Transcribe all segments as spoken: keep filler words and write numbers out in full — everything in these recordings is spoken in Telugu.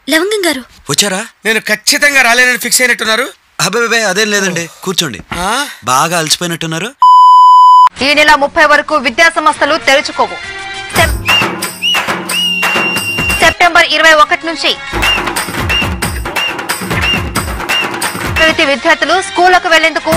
లవంగం గారు వచ్చారా? నేను ఖచ్చితంగా రాలేనని ఫిక్స్ అయినట్టున్నారు. అబ్బాయి అదేం లేదండి, కూర్చోండి. బాగా అలసిపోయినట్టున్నారు. ఈ నెల ముప్పై వరకు విద్యా సంస్థలు తెరుచుకోవు. సెప్టెంబర్ ఇరవై ఒకటి నుంచి విద్యార్థులు స్కూళ్లకు వెళ్లేందుకు,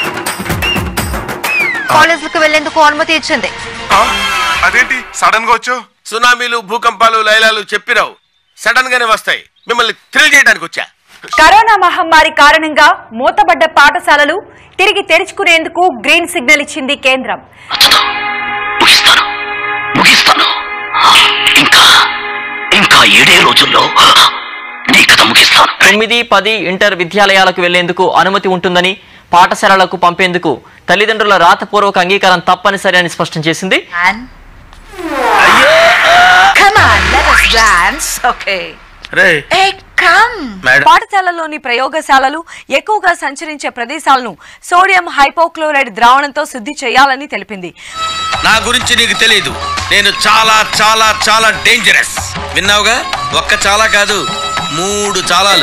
కాలేజీలకు వెళ్లేందుకు అనుమతి ఇచ్చింది. అదేంటి సడన్ గా వచ్చు? సునామీలు, భూకంపాలు, లైలాలు చెప్పిరావు, సడన్ గానే వస్తాయి. మిమ్మల్ని థ్రిల్ చేయడానికి వచ్చా. కరోనా మహమ్మారి కారణంగా మూతబడ్డ పాఠశాలలు తిరిగి తెరుచుకునేందుకు గ్రీన్ సిగ్నల్ ఇచ్చింది కేంద్రం. తొమ్మిది పది ఇంటర్ విద్యాలయాలకు వెళ్లేందుకు అనుమతి ఉంటుందని, పాఠశాలలకు పంపేందుకు తల్లిదండ్రుల రాతపూర్వక అంగీకారం తప్పనిసరి అని స్పష్టం చేసింది. పాఠశాలలోని ప్రయోగశాలలు ఎక్కువగా సంచరించే ప్రదేశాలను సోడియం హైపోక్లోరైడ్ ద్రావణంతో శుద్ధి చేయాలని తెలిపింది. నా గురించి నీకు తెలియదు, నేను చాలా చాలా చాలా డేంజరస్. విన్నావుగా? ఒక్క చాలా కాదు, మూడు చాలాలు.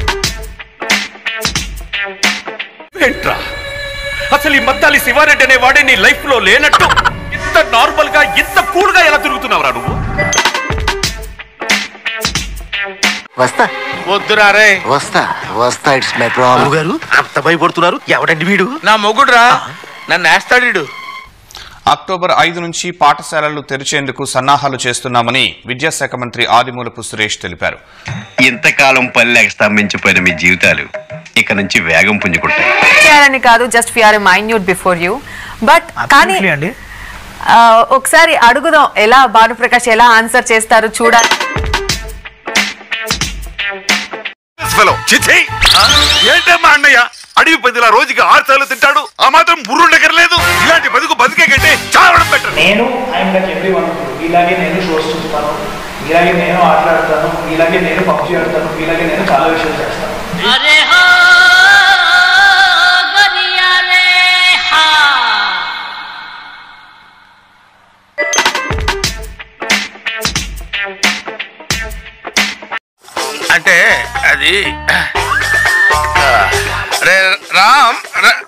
ఏంట్రా అసలు ఈ మద్దాలి శివారెడ్డి అనే వాడే నీ లైఫ్ లో లేనట్టు ఇంత నార్మల్ గా ఇంత కూల్ గా ఎలా తిరుగుతున్నావురా నువ్వు? వస్తా వద్దురా రే. వస్తా వస్తా ఇట్స్ మై ప్రాబ్లం. గారు అంత భయపడుతున్నారు, ఎవడండి వీడు? నా మొగుడురా, నన్ను వేస్తాడు. అక్టోబర్ ఐదు నుంచి పాఠశాలలు తెరిచేందుకు సన్నాహాలు చేస్తున్నామని విద్యాశాఖ మంత్రి ఆదిమూలపు సురేష్ తెలిపారు. ఇంతకాలం పల్లెకి స్తంభించిపోయిన మీ జీవితాలు ఇక నుంచి వేగం పుంజుకుంటాయి. కాదు, just we are minute before you. But కానీ ఒకసారి అడుగుదాం, ఎలా భానుప్రకాష్ ఎలా ఆన్సర్ చేస్తారు చూడాలి. ఏంటమ్మా అన్నయ్య, అడవి పందిలా రోజుకి ఆరు సార్లు తింటాడు, ఆ మాత్రం బుర్రుండకర్లేదు. ఇలాంటి బతుకు బతికే కంటే చావడం బెటర్. నేను ఇలాగే నేను షోస్ చూస్తాను, ఇలాగే నేను ఆటలాడతాను, ఇలాగే నేను పబ్జీ ఆడతాను, ఇలాగే నేను చాలా విషయాలు చేస్తాను. అంటే అది రామ్